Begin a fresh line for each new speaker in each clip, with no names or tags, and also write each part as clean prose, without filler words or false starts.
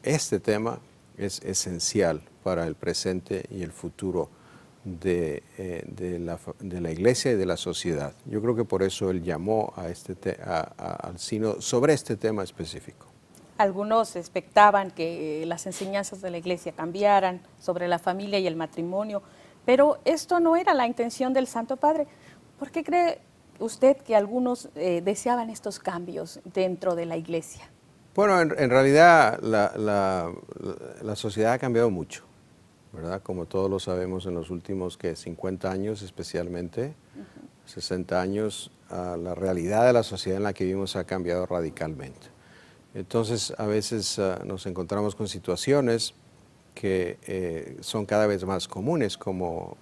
este tema es esencial para el presente y el futuro de la Iglesia y de la sociedad. Yo creo que por eso él llamó al sínodo sobre este tema específico.
Algunos expectaban que las enseñanzas de la Iglesia cambiaran sobre la familia y el matrimonio, pero esto no era la intención del Santo Padre. ¿Por qué cree usted que algunos deseaban estos cambios dentro de la Iglesia?
Bueno, en realidad la sociedad ha cambiado mucho, ¿verdad? Como todos lo sabemos en los últimos 50 años especialmente, 60 años, la realidad de la sociedad en la que vivimos ha cambiado radicalmente. Entonces, a veces nos encontramos con situaciones que son cada vez más comunes, como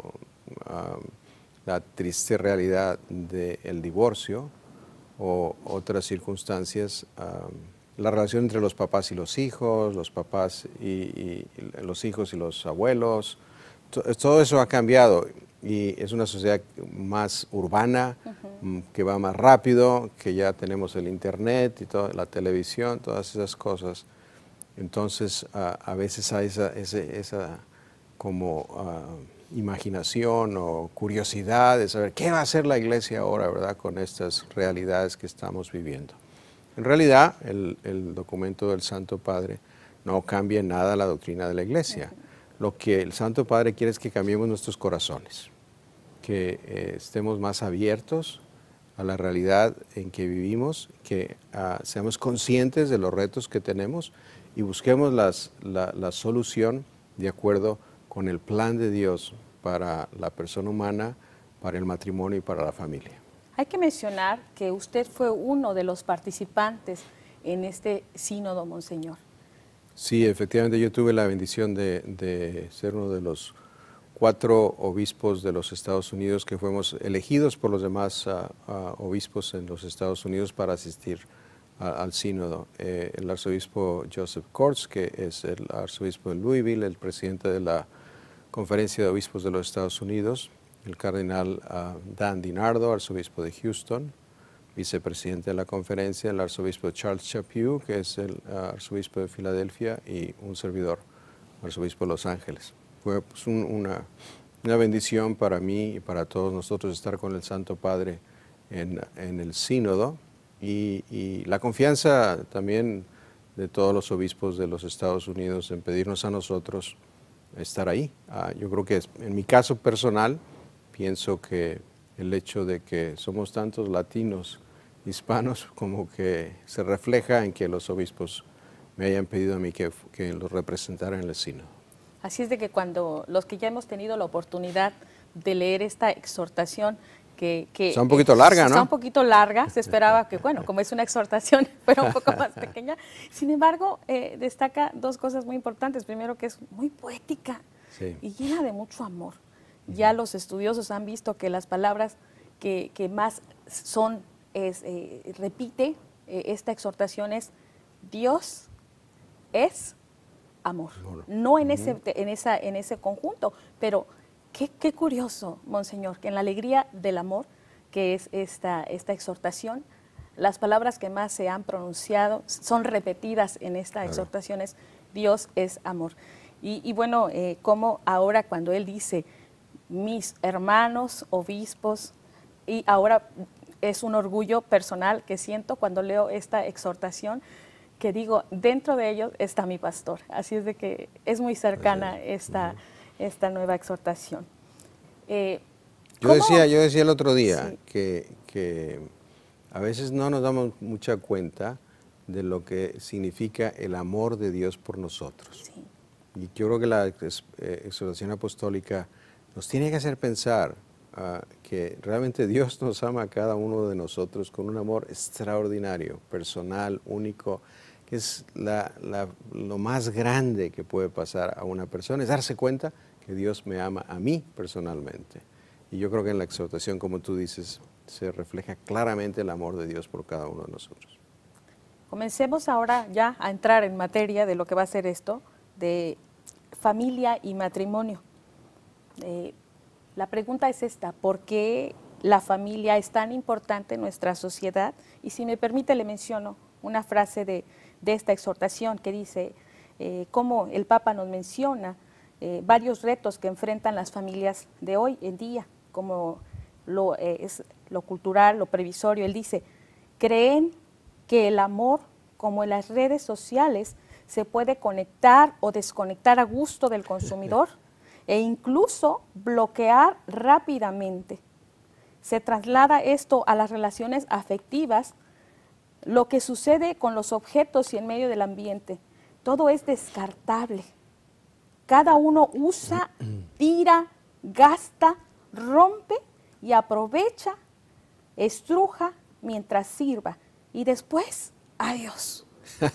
la triste realidad del divorcio o otras circunstancias, la relación entre los papás y los hijos, los papás y los hijos y los abuelos. Todo eso ha cambiado y es una sociedad más urbana, que va más rápido, que ya tenemos el internet y la televisión, todas esas cosas. Entonces, a veces hay esa como imaginación o curiosidad de saber qué va a hacer la Iglesia ahora, ¿verdad?, con estas realidades que estamos viviendo. En realidad, el documento del Santo Padre no cambia en nada la doctrina de la Iglesia. Lo que el Santo Padre quiere es que cambiemos nuestros corazones, que estemos más abiertos a la realidad en que vivimos, que seamos conscientes de los retos que tenemos y busquemos la solución de acuerdo con el plan de Dios para la persona humana, para el matrimonio y para la familia.
Hay que mencionar que usted fue uno de los participantes en este sínodo, Monseñor.
Sí, efectivamente yo tuve la bendición de ser uno de los 4 obispos de los Estados Unidos que fuimos elegidos por los demás obispos en los Estados Unidos para asistir al sínodo. El arzobispo Joseph Kortz, que es el arzobispo de Louisville, el presidente de la Conferencia de Obispos de los Estados Unidos, el cardenal Dan DiNardo, arzobispo de Houston, vicepresidente de la conferencia, el arzobispo Charles Chaput, que es el arzobispo de Filadelfia, y un servidor, arzobispo de Los Ángeles. Fue pues, una bendición para mí y para todos nosotros estar con el Santo Padre en el sínodo y la confianza también de todos los obispos de los Estados Unidos en pedirnos a nosotros estar ahí. Yo creo que en mi caso personal pienso que el hecho de que somos tantos latinos, hispanos, como que se refleja en que los obispos me hayan pedido a mí que los representara en el sínodo.
Así es de que cuando los que ya hemos tenido la oportunidad de leer esta exhortación, que
está un poquito larga, ¿no?
Está un poquito larga, se esperaba que, bueno, como es una exhortación, fuera un poco más pequeña. Sin embargo, destaca 2 cosas muy importantes. Primero, que es muy poética, sí, y llena de mucho amor. Ya los estudiosos han visto que las palabras que más repite esta exhortación es: Dios es amor. No en ese conjunto, pero qué curioso, Monseñor, que en la alegría del amor, que es esta exhortación, las palabras que más se han pronunciado, son repetidas en esta exhortación, es Dios es amor. Y bueno, como ahora cuando él dice, mis hermanos obispos, y ahora es un orgullo personal que siento cuando leo esta exhortación, que digo, dentro de ellos está mi pastor. Así es de que es muy cercana esta nueva exhortación.
Yo decía el otro día, sí, que a veces no nos damos mucha cuenta de lo que significa el amor de Dios por nosotros. Sí. Y yo creo que la exhortación apostólica nos tiene que hacer pensar que realmente Dios nos ama a cada uno de nosotros con un amor extraordinario, personal, único, que es lo más grande que puede pasar a una persona, es darse cuenta que Dios me ama a mí personalmente. Y yo creo que en la exhortación, como tú dices, se refleja claramente el amor de Dios por cada uno de nosotros.
Comencemos ahora ya a entrar en materia de lo que va a ser esto, de familia y matrimonio. La pregunta es esta: ¿por qué la familia es tan importante en nuestra sociedad? Y si me permite, le menciono una frase de esta exhortación que dice: como el Papa nos menciona, varios retos que enfrentan las familias de hoy en día, como es lo cultural, lo previsorio. Él dice, creen que el amor, como en las redes sociales, se puede conectar o desconectar a gusto del consumidor e incluso bloquear rápidamente. Se traslada esto a las relaciones afectivas, lo que sucede con los objetos y en medio del ambiente. Todo es descartable. Cada uno usa, tira, gasta, rompe y aprovecha, estruja mientras sirva. Y después, adiós.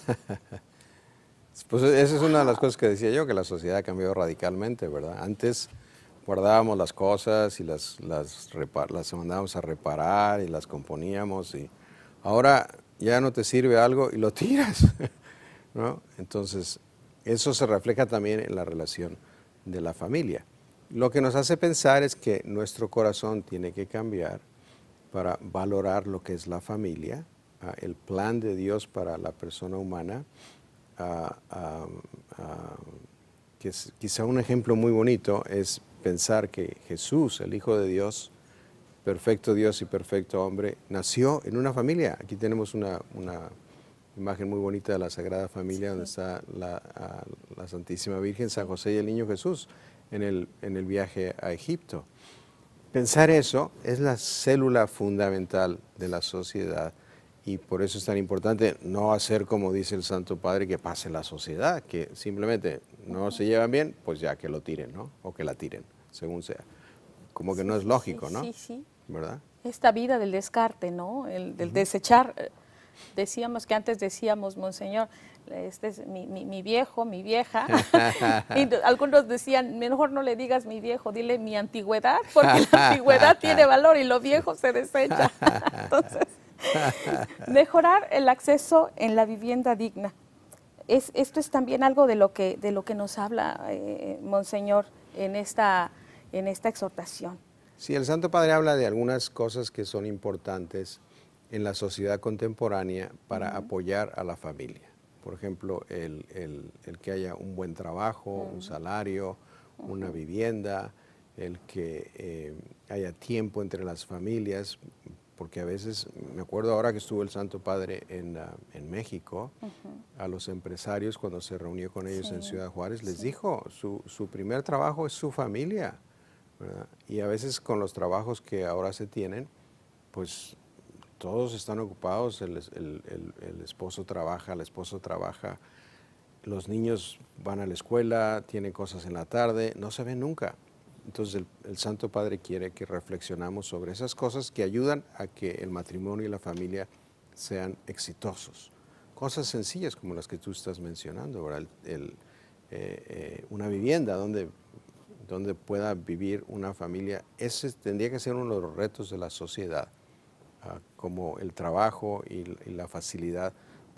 Pues esa es una de las cosas que decía yo, que la sociedad ha cambiado radicalmente, ¿verdad? Antes guardábamos las cosas y las mandábamos a reparar y las componíamos, y ahora ya no te sirve algo y lo tiras, ¿no? Entonces, eso se refleja también en la relación de la familia. Lo que nos hace pensar es que nuestro corazón tiene que cambiar para valorar lo que es la familia, el plan de Dios para la persona humana. Que es, quizá un ejemplo muy bonito es pensar que Jesús, el Hijo de Dios, perfecto Dios y perfecto hombre, nació en una familia. Aquí tenemos una imagen muy bonita de la Sagrada Familia, donde está la Santísima Virgen, San José y el Niño Jesús en el viaje a Egipto. Pensar eso es la célula fundamental de la sociedad, y por eso es tan importante no hacer como dice el Santo Padre, que pase la sociedad, que simplemente no se llevan bien, pues ya que lo tiren, ¿no? O que la tiren, según sea. Como que no es lógico, ¿no?
Sí.
¿Verdad?
Esta vida del descarte, ¿no? Del desechar. Decíamos que antes decíamos, Monseñor, este es mi viejo, mi vieja. Y algunos decían, mejor no le digas mi viejo, dile mi antigüedad, porque la antigüedad tiene valor y lo viejo se desecha. Entonces, mejorar el acceso en la vivienda digna. Esto es también algo de lo que nos habla Monseñor en esta exhortación.
Sí, el Santo Padre habla de algunas cosas que son importantes en la sociedad contemporánea para apoyar a la familia. Por ejemplo, el que haya un buen trabajo, un salario, una vivienda, el que haya tiempo entre las familias, porque a veces, me acuerdo ahora que estuvo el Santo Padre en México, a los empresarios cuando se reunió con ellos en Ciudad Juárez, les dijo, su primer trabajo es su familia, ¿verdad? Y a veces con los trabajos que ahora se tienen, pues todos están ocupados, el esposo trabaja, la esposa trabaja, los niños van a la escuela, tienen cosas en la tarde, no se ven nunca. Entonces el Santo Padre quiere que reflexionamos sobre esas cosas que ayudan a que el matrimonio y la familia sean exitosos. Cosas sencillas como las que tú estás mencionando, ¿verdad? Una vivienda donde pueda vivir una familia, ese tendría que ser uno de los retos de la sociedad, como el trabajo y la facilidad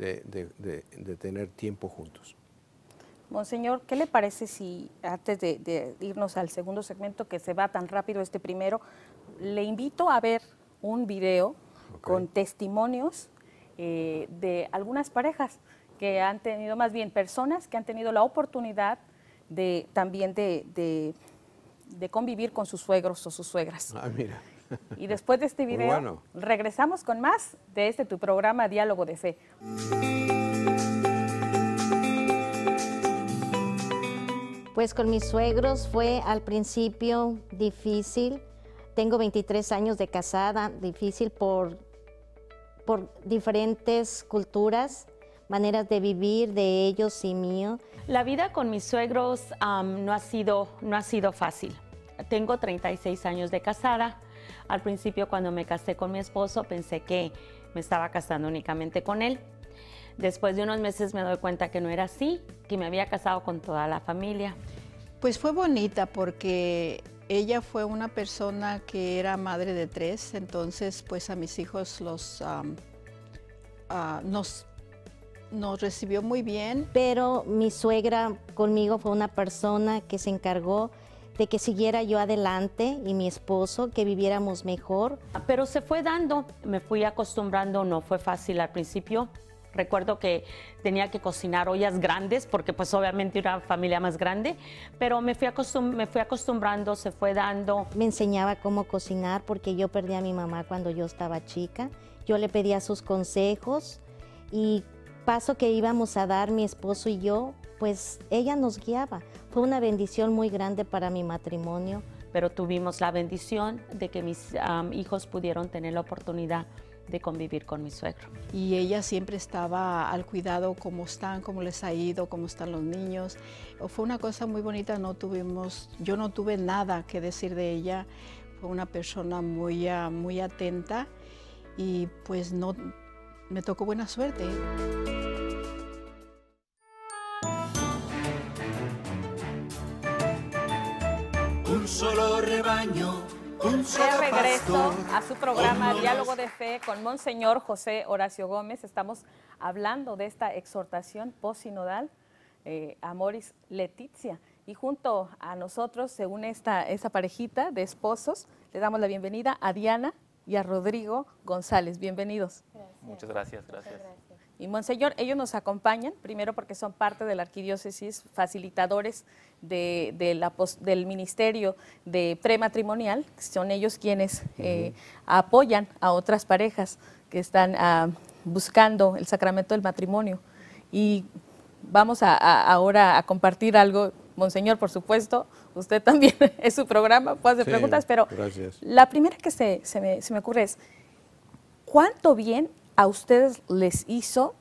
de tener tiempo juntos.
Monseñor, ¿qué le parece si antes de irnos al segundo segmento, que se va tan rápido este primero, le invito a ver un video con testimonios de algunas parejas que han tenido, más bien personas que han tenido la oportunidad también de convivir con sus suegros o sus suegras.
Ah, mira.
Y después de este video, regresamos con más de tu programa Diálogo de Fe.
Pues con mis suegros fue al principio difícil. Tengo 23 años de casada, difícil por diferentes culturas, maneras de vivir de ellos y mío.
La vida con mis suegros no ha sido fácil. Tengo 36 años de casada. Al principio, cuando me casé con mi esposo, pensé que me estaba casando únicamente con él. Después de unos meses me doy cuenta que no era así, que me había casado con toda la familia.
Pues fue bonita porque ella fue una persona que era madre de 3, entonces pues a mis hijos nos recibió muy bien.
Pero mi suegra conmigo fue una persona que se encargó de que siguiera yo adelante y mi esposo, que viviéramos mejor.
Pero se fue dando, me fui acostumbrando, no fue fácil al principio. Recuerdo que tenía que cocinar ollas grandes porque pues obviamente era una familia más grande, pero me fui acostumbrando, se fue dando.
Me enseñaba cómo cocinar porque yo perdí a mi mamá cuando yo estaba chica. Yo le pedía sus consejos y paso que íbamos a dar mi esposo y yo, pues ella nos guiaba. Fue una bendición muy grande para mi matrimonio.
Pero tuvimos la bendición de que mis hijos pudieron tener la oportunidad de convivir con mi suegro.
Y ella siempre estaba al cuidado, cómo están, cómo les ha ido, cómo están los niños. Fue una cosa muy bonita, yo no tuve nada que decir de ella. Fue una persona muy atenta y pues no, me tocó buena suerte.
Un solo rebaño, un solo
De regreso
pastor,
a su programa
con
Diálogo de Fe con Monseñor José Horacio Gómez. Estamos hablando de esta exhortación postsinodal, Amoris Laetitia. Y junto a nosotros se une esta parejita de esposos. Le damos la bienvenida a Diana y a Rodrigo González. Bienvenidos.
Gracias. Muchas gracias, gracias.
Y Monseñor, ellos nos acompañan, primero porque son parte de la arquidiócesis, facilitadores del ministerio de prematrimonial, son ellos quienes apoyan a otras parejas que están buscando el sacramento del matrimonio. Y vamos ahora a compartir algo, Monseñor, por supuesto, usted también es su programa, puede hacer preguntas, pero
gracias.
La primera que se me ocurre es, ¿cuánto bien a ustedes les hizo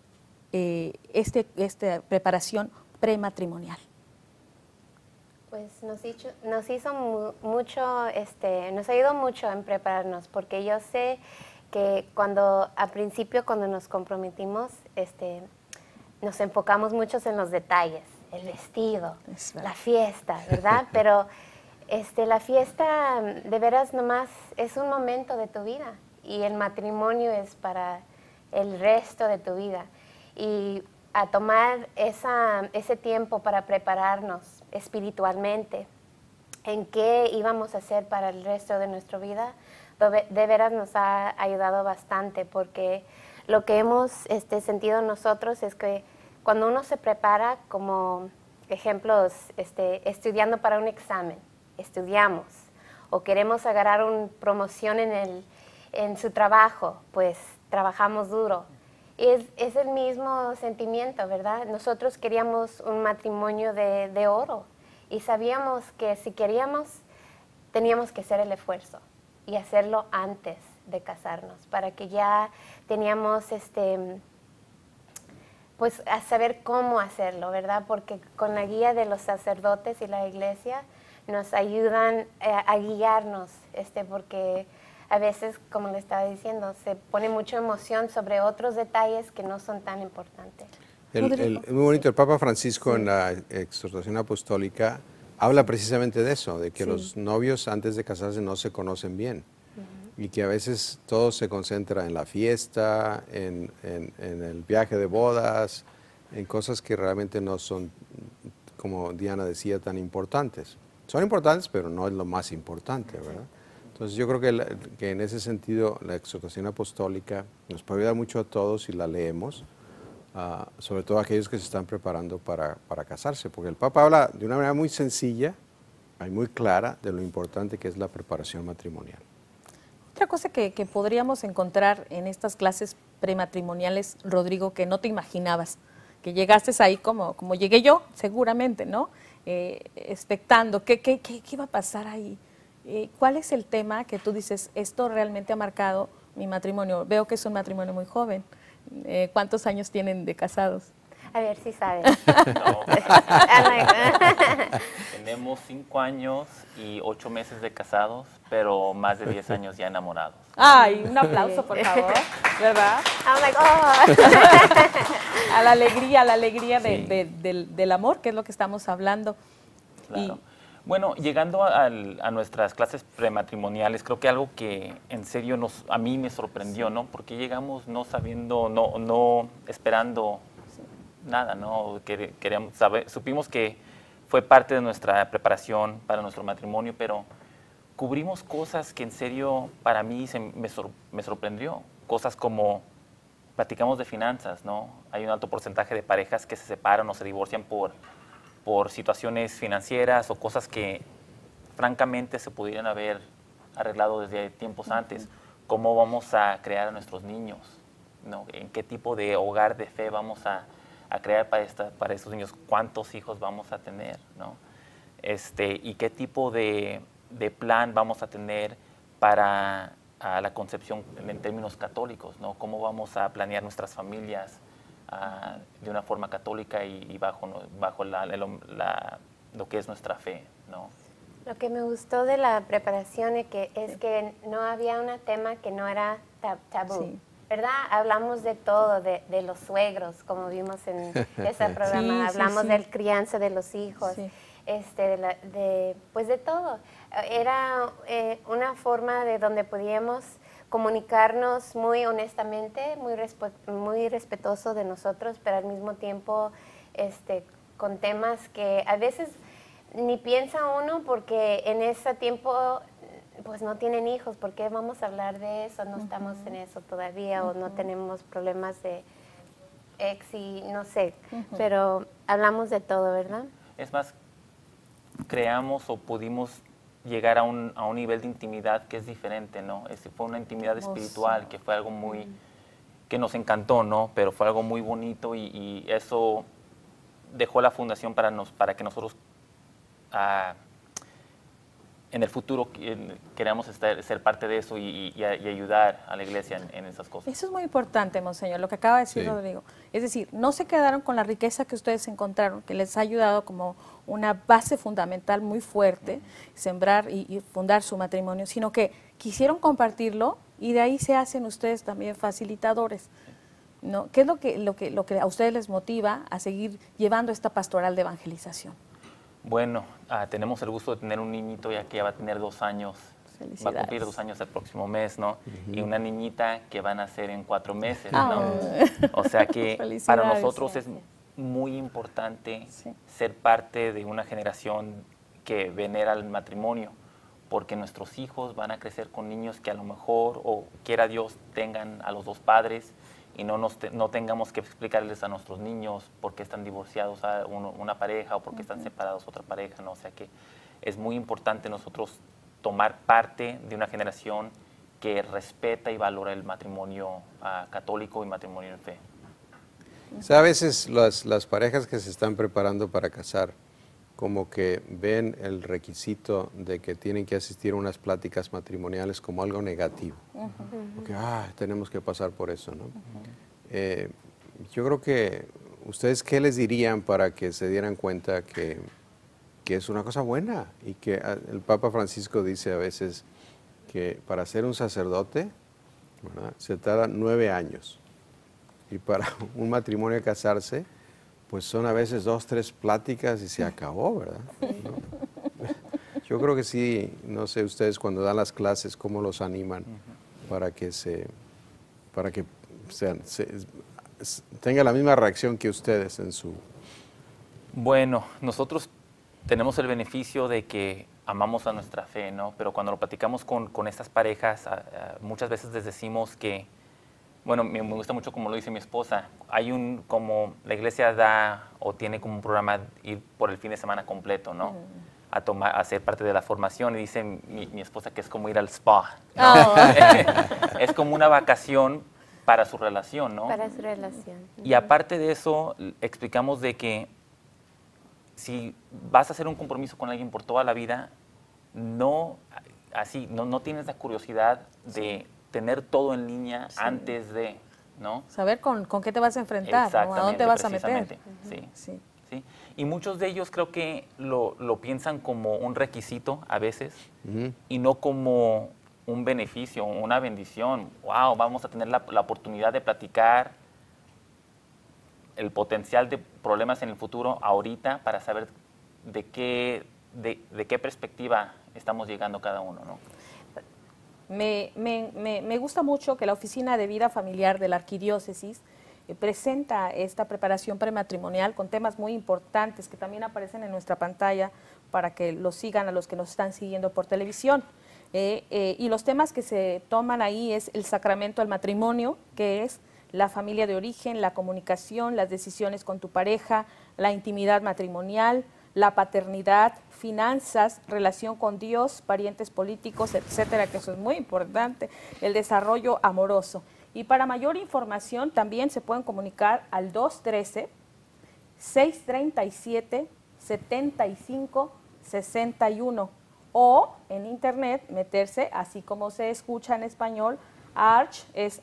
esta preparación prematrimonial?
Pues nos hizo mucho, nos ayudó mucho en prepararnos, porque yo sé que al principio cuando nos comprometimos, nos enfocamos mucho en los detalles, el vestido, la fiesta, ¿verdad? Pero la fiesta de veras nomás es un momento de tu vida y el matrimonio es para el resto de tu vida. Y a tomar ese tiempo para prepararnos espiritualmente en qué íbamos a hacer para el resto de nuestra vida, de veras nos ha ayudado bastante, porque lo que hemos sentido nosotros es que cuando uno se prepara, como ejemplos, estudiando para un examen, estudiamos, o queremos agarrar una promoción en su trabajo, pues trabajamos duro. Es el mismo sentimiento, ¿verdad? Nosotros queríamos un matrimonio de oro y sabíamos que si queríamos, teníamos que hacer el esfuerzo y hacerlo antes de casarnos, para que ya teníamos, pues, a saber cómo hacerlo, ¿verdad? Porque con la guía de los sacerdotes y la iglesia nos ayudan a guiarnos, porque a veces, como le estaba diciendo, se pone mucha emoción sobre otros detalles que no son tan importantes.
Muy bonito, el Papa Francisco en la exhortación apostólica habla precisamente de eso, de que los novios antes de casarse no se conocen bien y que a veces todo se concentra en la fiesta, en el viaje de bodas, en cosas que realmente no son, como Diana decía, tan importantes. Son importantes, pero no es lo más importante, ¿verdad? Entonces yo creo que en ese sentido la exhortación apostólica nos puede ayudar mucho a todos si la leemos, sobre todo a aquellos que se están preparando para casarse, porque el Papa habla de una manera muy sencilla y muy clara de lo importante que es la preparación matrimonial.
Otra cosa que podríamos encontrar en estas clases prematrimoniales, Rodrigo, que no te imaginabas, que llegaste ahí como llegué yo, seguramente, ¿no? Expectando, ¿qué iba a pasar ahí? ¿Cuál es el tema que tú dices, esto realmente ha marcado mi matrimonio? Veo que es un matrimonio muy joven. ¿Cuántos años tienen de casados?
A ver si sabes.
No. Tenemos 5 años y 8 meses de casados, pero más de 10 años ya enamorados.
Ay, un aplauso, por favor, ¿verdad?
I'm like, oh.
A la alegría
Sí.
del amor, que es lo que estamos hablando.
Claro. Bueno, llegando a nuestras clases prematrimoniales, creo que algo que en serio a mí me sorprendió, ¿no? Porque llegamos no sabiendo, no esperando nada, ¿no? Queríamos saber, supimos que fue parte de nuestra preparación para nuestro matrimonio, pero cubrimos cosas que en serio para mí me sorprendió. Cosas como platicamos de finanzas, ¿no? Hay un alto porcentaje de parejas que se separan o se divorcian por situaciones financieras o cosas que francamente se pudieran haber arreglado desde tiempos antes. ¿Cómo vamos a crear a nuestros niños? ¿No? ¿En qué tipo de hogar de fe vamos a crear para estos niños? ¿Cuántos hijos vamos a tener? ¿No? ¿Y qué tipo de plan vamos a tener para la concepción en términos católicos? ¿No? ¿Cómo vamos a planear nuestras familias de una forma católica y bajo lo que es nuestra fe? ¿No?
Lo que me gustó de la preparación es que no había un tema que no era tabú. Sí. ¿Verdad? Hablamos de todo, de los suegros, como vimos en ese programa. Hablamos de la crianza de los hijos, pues de todo. Era una forma de donde podíamos comunicarnos muy honestamente, muy respetuoso de nosotros, pero al mismo tiempo con temas que a veces ni piensa uno, porque en ese tiempo pues no tienen hijos, ¿por qué vamos a hablar de eso? No estamos en eso todavía, o no tenemos problemas de ex y no sé, pero hablamos de todo, ¿verdad?
Es más, creamos o pudimos llegar a un nivel de intimidad que es diferente, ¿no? Fue una intimidad espiritual, que fue algo muy, que nos encantó, ¿no? Pero fue algo muy bonito y eso dejó la fundación para que nosotros en el futuro queramos ser parte de eso y ayudar a la iglesia en esas cosas.
Eso es muy importante, Monseñor, lo que acaba de decir Rodrigo. Es decir, no se quedaron con la riqueza que ustedes encontraron, que les ha ayudado como una base fundamental muy fuerte, sembrar y fundar su matrimonio, sino que quisieron compartirlo y de ahí se hacen ustedes también facilitadores, ¿no? ¿Qué es lo que a ustedes les motiva a seguir llevando esta pastoral de evangelización?
Bueno, tenemos el gusto de tener un niñito ya que ya va a tener 2 años. Va a cumplir 2 años el próximo mes, ¿no? Y una niñita que van a nacer en 4 meses, ¿no? O sea que para nosotros es muy importante ser parte de una generación que venera el matrimonio, porque nuestros hijos van a crecer con niños que a lo mejor, o quiera Dios, tengan a los 2 padres, y no tengamos que explicarles a nuestros niños por qué están divorciados una pareja o por qué están separados otra pareja, ¿no? O sea que es muy importante nosotros tomar parte de una generación que respeta y valora el matrimonio católico y matrimonio en fe.
O sea, a veces las parejas que se están preparando para casar como que ven el requisito de que tienen que asistir a unas pláticas matrimoniales como algo negativo. Porque, tenemos que pasar por eso, ¿no? Yo creo que, ¿ustedes qué les dirían para que se dieran cuenta que es una cosa buena? Y que el Papa Francisco dice a veces que para ser un sacerdote, ¿verdad?, se tarda 9 años. Y para un matrimonio casarse, pues son a veces 2, 3 pláticas y se acabó, ¿verdad? ¿No? Yo creo que sí, no sé ustedes cuando dan las clases, cómo los animan para que tenga la misma reacción que ustedes en su...
Bueno, nosotros tenemos el beneficio de que amamos a nuestra fe, ¿no? Pero cuando lo platicamos con estas parejas, muchas veces les decimos que, bueno, me gusta mucho como lo dice mi esposa, como la iglesia da o tiene como un programa ir por el fin de semana completo, ¿no? A ser parte de la formación, y dice mi esposa que es como ir al spa, ¿no? Es como una vacación para su relación, ¿no?
Para su relación.
Y aparte de eso, explicamos de que si vas a hacer un compromiso con alguien por toda la vida, no tienes la curiosidad de tener todo en línea antes de, ¿no?
Saber con qué te vas a enfrentar, ¿no? A dónde te vas a meter.
Sí. Y muchos de ellos creo que lo piensan como un requisito a veces y no como un beneficio, una bendición. Wow, vamos a tener la oportunidad de platicar el potencial de problemas en el futuro ahorita para saber de qué perspectiva estamos llegando cada uno, ¿no?
Me gusta mucho que la Oficina de Vida Familiar de la Arquidiócesis presenta esta preparación prematrimonial con temas muy importantes que también aparecen en nuestra pantalla para que los sigan a los que nos están siguiendo por televisión. Y los temas que se toman ahí es el sacramento del matrimonio, que es la familia de origen, la comunicación, las decisiones con tu pareja, la intimidad matrimonial, la paternidad, finanzas, relación con Dios, parientes políticos, etcétera, que eso es muy importante, el desarrollo amoroso. Y para mayor información también se pueden comunicar al 213-637-7561 o en internet meterse, así como se escucha en español, ARCH, es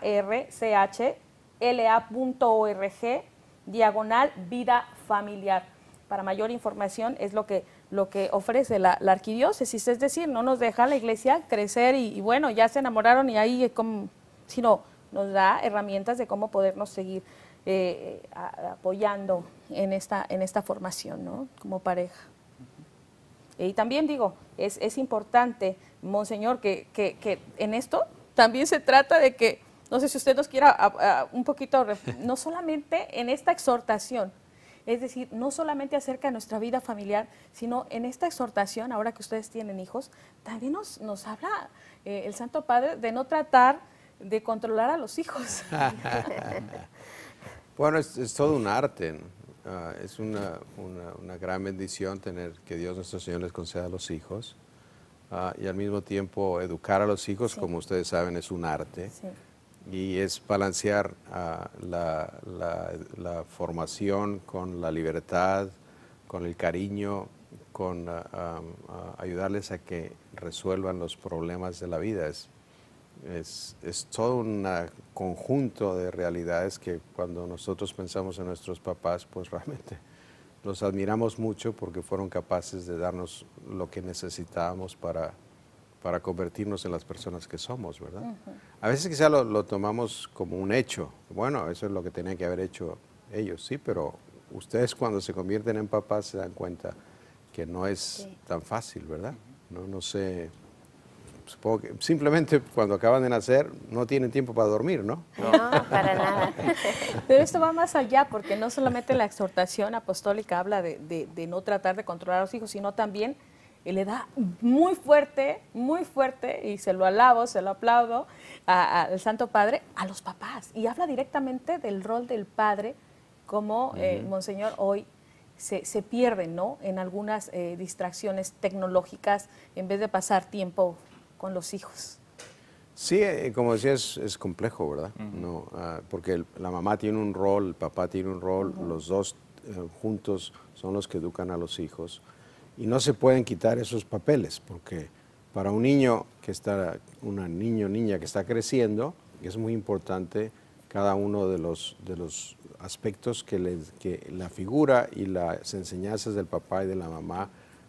archla.org, diagonal vida familiar. Para mayor información es lo que ofrece la arquidiócesis, es decir, no nos deja la iglesia crecer y bueno, ya se enamoraron y ahí, sino nos da herramientas de cómo podernos seguir apoyando en esta formación, ¿no? Como pareja. Y también digo, es importante, Monseñor, que en esto también se trata de que, no sé si usted nos quiera un poquito, no solamente en esta exhortación, es decir, no solamente acerca de nuestra vida familiar, sino en esta exhortación, ahora que ustedes tienen hijos, también nos habla el Santo Padre de no tratar de controlar a los hijos.
Bueno, es todo un arte, ¿no? Es una gran bendición tener que Dios nuestro Señor les conceda a los hijos y al mismo tiempo educar a los hijos, como ustedes saben, es un arte. Sí. Y es balancear la formación con la libertad, con el cariño, con ayudarles a que resuelvan los problemas de la vida. Es todo un conjunto de realidades que cuando nosotros pensamos en nuestros papás, pues realmente los admiramos mucho porque fueron capaces de darnos lo que necesitábamos para convertirnos en las personas que somos, ¿verdad? A veces quizá lo tomamos como un hecho. Bueno, eso es lo que tenían que haber hecho ellos, sí, pero ustedes cuando se convierten en papás se dan cuenta que no es tan fácil, ¿verdad? No sé, supongo que simplemente cuando acaban de nacer no tienen tiempo para dormir, ¿no?
No, para nada.
Pero esto va más allá, porque no solamente la exhortación apostólica habla de no tratar de controlar a los hijos, sino también le da muy fuerte, y se lo alabo, se lo aplaudo al Santo Padre, a los papás. Y habla directamente del rol del padre, como Monseñor hoy se pierde, ¿no? En algunas distracciones tecnológicas, en vez de pasar tiempo con los hijos.
Sí, como decía, es complejo, ¿verdad? No, porque la mamá tiene un rol, el papá tiene un rol, los dos juntos son los que educan a los hijos. Y no se pueden quitar esos papeles, porque para un niño que está, niña que está creciendo, es muy importante cada uno de los aspectos que la figura y las enseñanzas del papá y de la mamá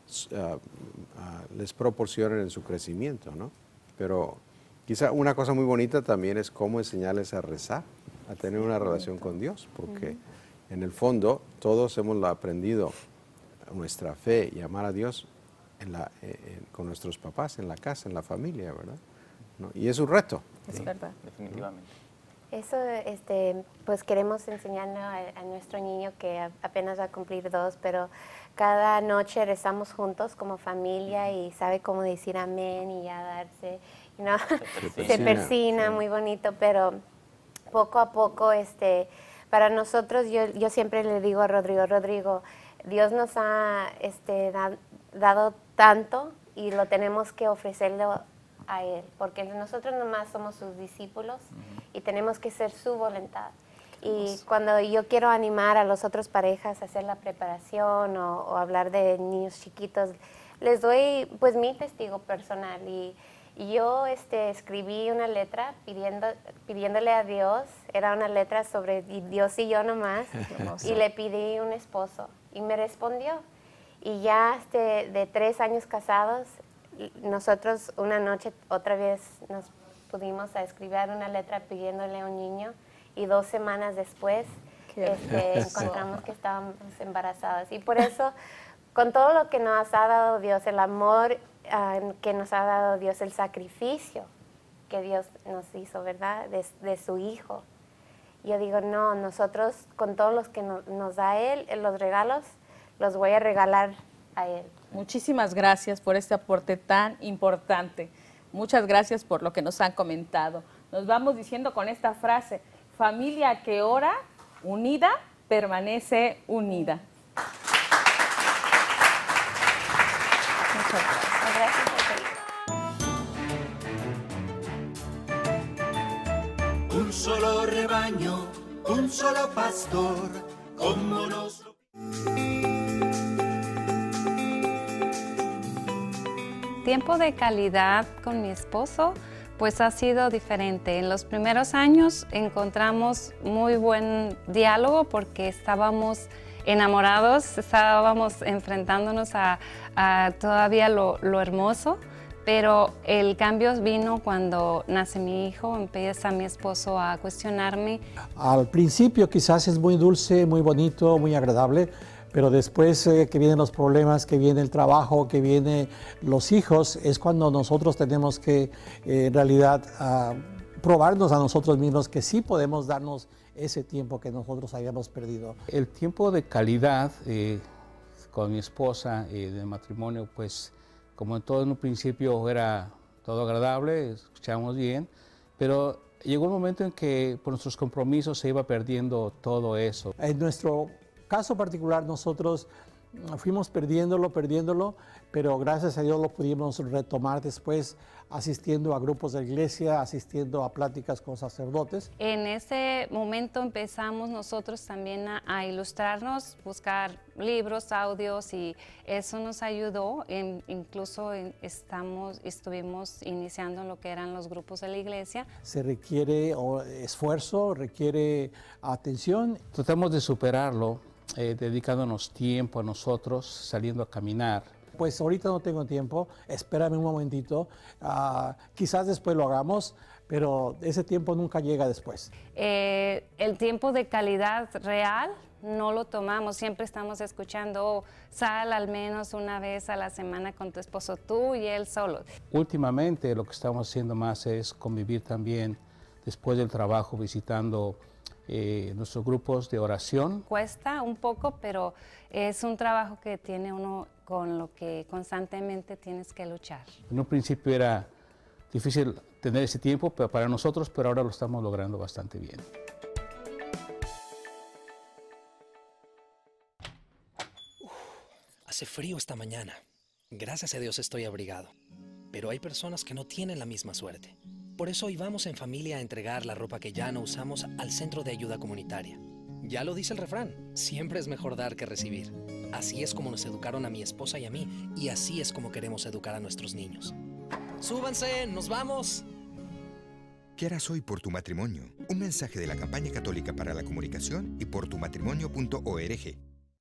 les proporcionan en su crecimiento, ¿no? Pero quizá una cosa muy bonita también es cómo enseñarles a rezar, a tener una relación con Dios, porque en el fondo todos hemos aprendido nuestra fe y amar a Dios con nuestros papás, en la casa, en la familia, ¿verdad? ¿No? Y es un reto.
Es verdad.
Definitivamente.
Eso, pues queremos enseñarle a nuestro niño que apenas va a cumplir 2, pero cada noche rezamos juntos como familia y sabe cómo decir amén y ya darse, ¿no? Se persina, muy bonito, pero poco a poco, para nosotros, yo siempre le digo a Rodrigo, Dios nos ha dado tanto y lo tenemos que ofrecerlo a Él, porque nosotros nomás somos sus discípulos y tenemos que ser su voluntad. Y cuando yo quiero animar a las otras parejas a hacer la preparación o hablar de niños chiquitos, les doy pues mi testigo personal y yo escribí una letra pidiéndole a Dios, era una letra sobre Dios y yo nomás, y le pedí un esposo y me respondió. Y ya de 3 años casados, nosotros una noche otra vez nos pudimos a escribir una letra pidiéndole a un niño y 2 semanas después encontramos que estábamos embarazadas. Y por eso, con todo lo que nos ha dado Dios, el amor que nos ha dado Dios, el sacrificio que Dios nos hizo, ¿verdad? De su Hijo. Yo digo, no, nosotros con todos los que nos da Él, los regalos, los voy a regalar a Él.
Muchísimas gracias por este aporte tan importante. Muchas gracias por lo que nos han comentado. Nos vamos diciendo con esta frase: Familia que ora, unida, permanece unida. Muchas gracias.
Un solo rebaño, un solo pastor, como nos...
Tiempo de calidad con mi esposo pues ha sido diferente. En los primeros años encontramos muy buen diálogo porque estábamos enamorados, estábamos enfrentándonos a todavía lo hermoso, pero el cambio vino cuando nace mi hijo, empieza mi esposo a cuestionarme.
Al principio quizás es muy dulce, muy bonito, muy agradable, pero después que vienen los problemas, que viene el trabajo, que vienen los hijos, es cuando nosotros tenemos que en realidad probarnos a nosotros mismos que sí podemos darnos ese tiempo que nosotros habíamos perdido.
El tiempo de calidad con mi esposa de matrimonio, pues como en todo en un principio era todo agradable, escuchábamos bien, pero llegó un momento en que por nuestros compromisos se iba perdiendo todo eso.
En nuestro caso particular nosotros fuimos perdiéndolo, pero gracias a Dios lo pudimos retomar después asistiendo a grupos de iglesia, asistiendo a pláticas con sacerdotes.
En ese momento empezamos nosotros también a ilustrarnos, buscar libros, audios, y eso nos ayudó. Incluso estuvimos iniciando lo que eran los grupos de la iglesia.
Se requiere esfuerzo, requiere atención.
Tratamos de superarlo, dedicándonos tiempo a nosotros, saliendo a caminar.
Pues ahorita no tengo tiempo, espérame un momentito, quizás después lo hagamos, pero ese tiempo nunca llega después.
El tiempo de calidad real no lo tomamos, siempre estamos escuchando, sal al menos una vez a la semana con tu esposo, tú y él solo.
Últimamente lo que estamos haciendo más es convivir también después del trabajo, visitando nuestros grupos de oración.
Cuesta un poco, pero es un trabajo que tiene uno con lo que constantemente tienes que luchar.
En un principio era difícil tener ese tiempo para nosotros, pero ahora lo estamos logrando bastante bien.
Hace frío esta mañana. Gracias a Dios estoy abrigado. Pero hay personas que no tienen la misma suerte. Por eso hoy vamos en familia a entregar la ropa que ya no usamos al Centro de Ayuda Comunitaria. Ya lo dice el refrán, siempre es mejor dar que recibir. Así es como nos educaron a mi esposa y a mí, y así es como queremos educar a nuestros niños. ¡Súbanse! ¡Nos vamos!
¿Qué harás hoy por tu matrimonio? Un mensaje de la Campaña Católica para la Comunicación y por tumatrimonio.org.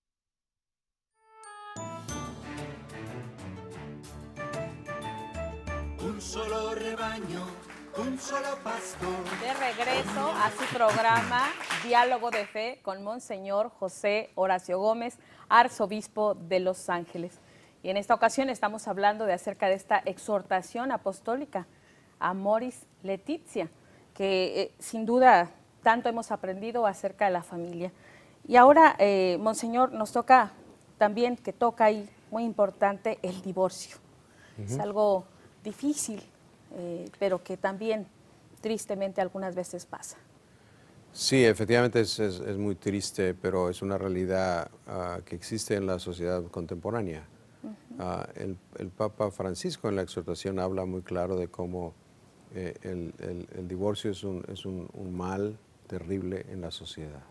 Un solo rebaño, un solo pastor.
De regreso a su programa Diálogo de Fe con Monseñor José Horacio Gómez, arzobispo de Los Ángeles. Y en esta ocasión estamos hablando acerca de esta exhortación apostólica Amoris Laetitia, que sin duda tanto hemos aprendido acerca de la familia. Y ahora, Monseñor, nos toca también, que toca ahí, muy importante, el divorcio. Es algo difícil, pero que también tristemente algunas veces pasa.
Sí, efectivamente es muy triste, pero es una realidad que existe en la sociedad contemporánea. El Papa Francisco en la exhortación habla muy claro de cómo el divorcio es un mal terrible en la sociedad.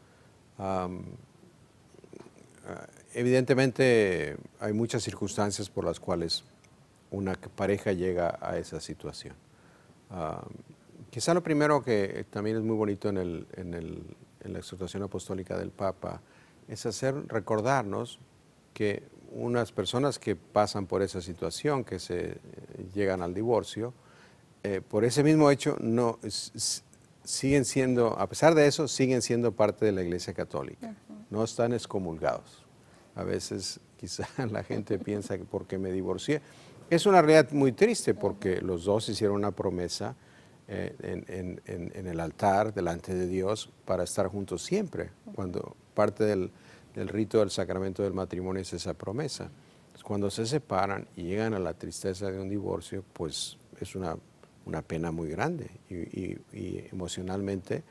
Evidentemente hay muchas circunstancias por las cuales una pareja llega a esa situación. Quizá lo primero que también es muy bonito en la exhortación apostólica del Papa es recordarnos que unas personas que pasan por esa situación, que llegan al divorcio, por ese mismo hecho siguen siendo, a pesar de eso, siguen siendo parte de la Iglesia Católica. No están excomulgados. A veces quizá la gente piensa que porque me divorcié. Es una realidad muy triste porque los dos hicieron una promesa en el altar delante de Dios para estar juntos siempre, cuando parte del rito del sacramento del matrimonio es esa promesa. Entonces, cuando se separan y llegan a la tristeza de un divorcio, pues es una pena muy grande y emocionalmente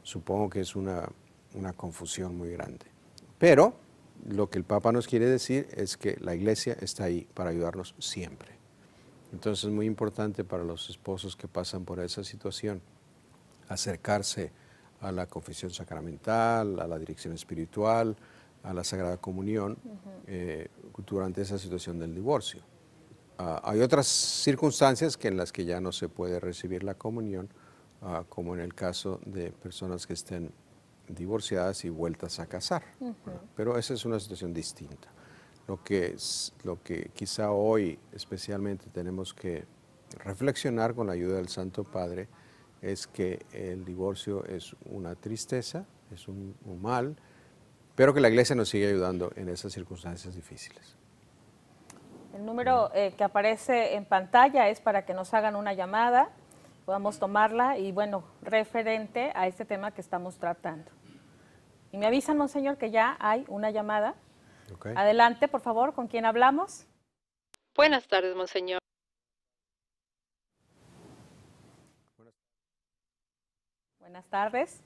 supongo que es una confusión muy grande. Pero lo que el Papa nos quiere decir es que la Iglesia está ahí para ayudarnos siempre. Entonces es muy importante para los esposos que pasan por esa situación acercarse a la confesión sacramental, a la dirección espiritual, a la Sagrada Comunión durante esa situación del divorcio. Hay otras circunstancias en las que ya no se puede recibir la comunión, como en el caso de personas que estén divorciadas y vueltas a casar. Pero esa es una situación distinta. Lo que quizá hoy especialmente tenemos que reflexionar con la ayuda del Santo Padre es que el divorcio es una tristeza, es un mal, pero que la Iglesia nos sigue ayudando en esas circunstancias difíciles.
El número que aparece en pantalla es para que nos hagan una llamada, podamos tomarla y bueno, referente a este tema que estamos tratando. Y me avisan, monseñor, que ya hay una llamada. Okay. Adelante, por favor, ¿con quién hablamos?
Buenas tardes, monseñor.
Buenas tardes.